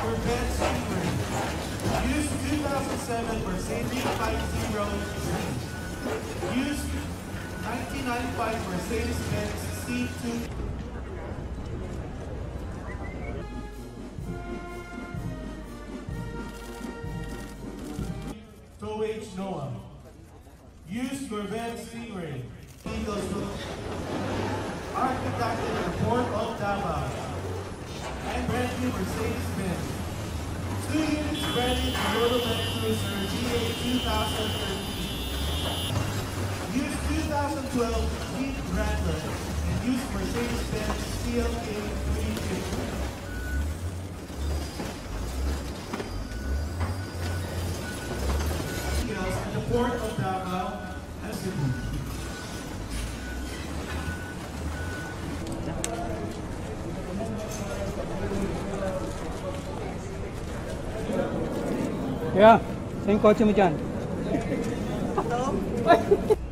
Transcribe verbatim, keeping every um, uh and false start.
Corvette Stingray. Used two thousand seven Mercedes five zero C. Used nineteen ninety-five Mercedes-Benz C two. Towage Noah. Used Corvette Stingray. Eagles Architect in the Port of Davao. And brand new Mercedes-Benz. Two units ready to Toyota Land Cruiser G A twenty thirteen. Used two thousand twelve Jeep Wrangler and used Mercedes-Benz C L K three fifty. In the Port of Davao and Cebu. Yeah, saan yung kotse mo dyan? Ito?